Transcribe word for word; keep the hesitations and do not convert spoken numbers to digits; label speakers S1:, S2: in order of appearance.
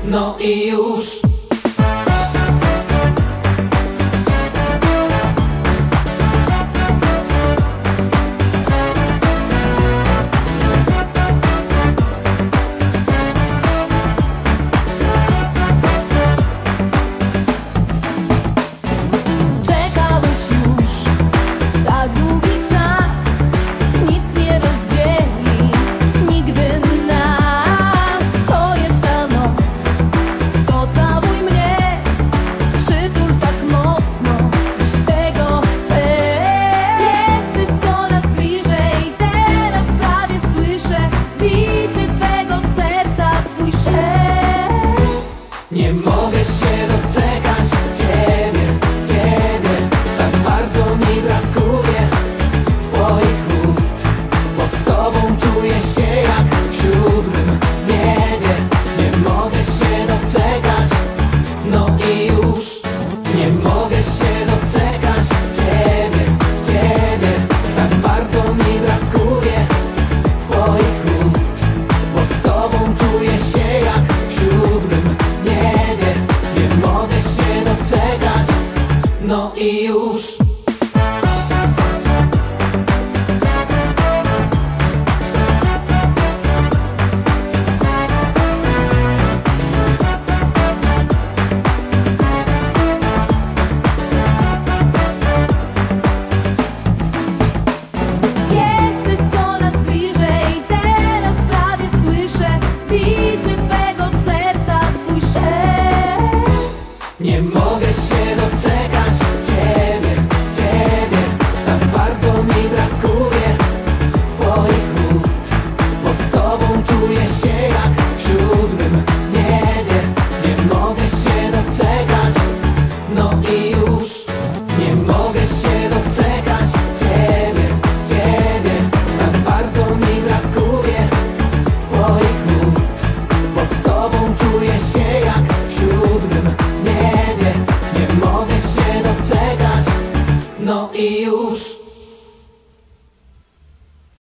S1: no i już. Nie mogę się doczekać Ciebie, Ciebie. Tak bardzo mi brakuje Twoich ust, bo z Tobą czuję się jak w siódmym niebie. Nie mogę się doczekać, no i już. Nie mogę się doczekać Ciebie, Ciebie. Tak bardzo mi brakuje Twoich ust, bo z Tobą czuję się jak w siódmym niebie. Nie mogę się doczekać, no i już.
S2: Jesteś coraz bliżej, teraz prawie słyszę bicie Twego serca, Twój szept.
S1: Nie mogę się doczekać Ciebie, Ciebie. Tak bardzo mi brakuje Twoich ust, bo z Tobą czuję się jak w siódmym niebie. Nie mogę się doczekać, no i